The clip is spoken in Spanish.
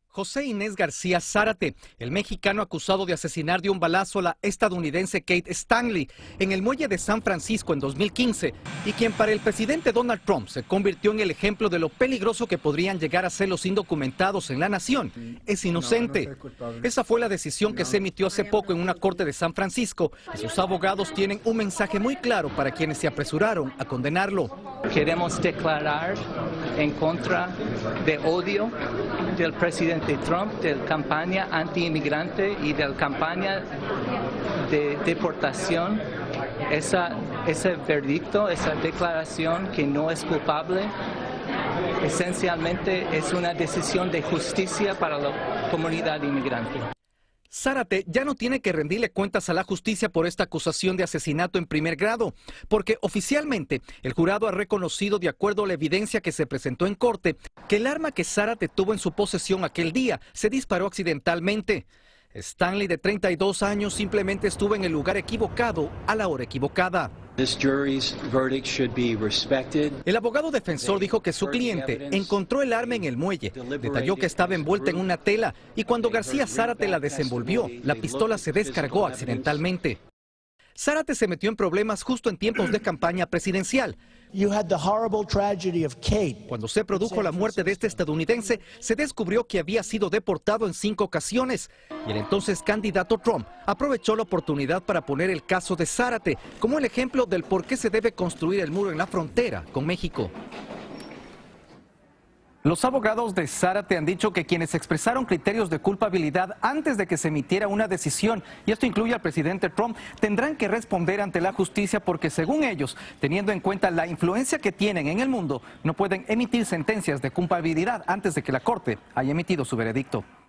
José Inés García Zárate, el mexicano acusado de asesinar de un balazo a la estadounidense Kate Stanley en el muelle de San Francisco en 2015 y quien para el presidente Donald Trump se convirtió en el ejemplo de lo peligroso que podrían llegar a ser los indocumentados en la nación, es inocente. Esa fue la decisión que se emitió hace poco en una corte de San Francisco y sus abogados tienen un mensaje muy claro para quienes se apresuraron a condenarlo. Queremos declarar en contra de odio del presidente Trump, de la campaña anti-inmigrante y de la campaña de deportación. Ese verdicto, esa declaración que no es culpable, esencialmente es una decisión de justicia para la comunidad inmigrante. Zárate ya no tiene que rendirle cuentas a la justicia por esta acusación de asesinato en primer grado, porque oficialmente el jurado ha reconocido, de acuerdo a la evidencia que se presentó en corte, que el arma que Zárate tuvo en su posesión aquel día se disparó accidentalmente. Stanley, de 32 años, simplemente estuvo en el lugar equivocado a la hora equivocada. El abogado defensor dijo que su cliente encontró el arma en el muelle, detalló que estaba envuelta en una tela y cuando García Zárate la desenvolvió, la pistola se descargó accidentalmente. Zárate se metió en problemas justo en tiempos de campaña presidencial. Cuando se produjo la muerte de este estadounidense, se descubrió que había sido deportado en 5 ocasiones. Y el entonces candidato Trump aprovechó la oportunidad para poner el caso de Zárate como el ejemplo del por qué se debe construir el muro en la frontera con México. Los abogados de Zárate han dicho que quienes expresaron criterios de culpabilidad antes de que se emitiera una decisión, y esto incluye al presidente Trump, tendrán que responder ante la justicia porque, según ellos, teniendo en cuenta la influencia que tienen en el mundo, no pueden emitir sentencias de culpabilidad antes de que la Corte haya emitido su veredicto.